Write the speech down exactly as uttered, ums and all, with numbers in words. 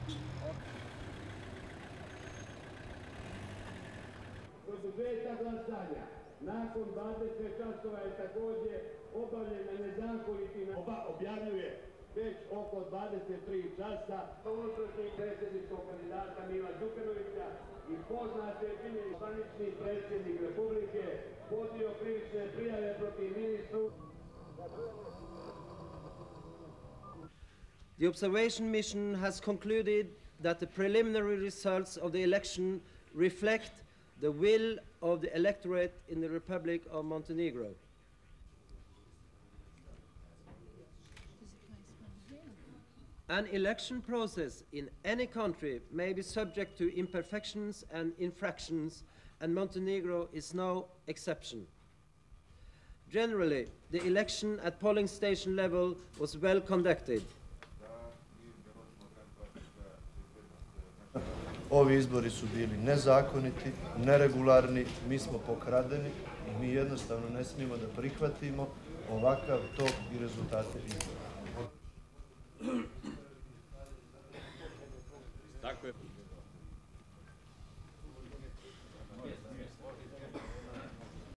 Produžetak glasanja nakon dvadeset časova je također obavljen na nezakoniti način. Objavljuje već oko dvadeset tri časa unutrašnjeg predsjedničkog kandidata Mila Đukanovića i poznate činjenice zvanični predsjednik Republike podnio krivične prijave protiv ministru. The observation mission has concluded that the preliminary results of the election reflect the will of the electorate in the Republic of Montenegro. An election process in any country may be subject to imperfections and infractions, and Montenegro is no exception. Generally, the election at polling station level was well conducted. Ovi izbori su bili nezakoniti, neregularni, mi smo pokradeni i mi jednostavno ne smijemo da prihvatimo ovakav tok i rezultate izbora. Tako je.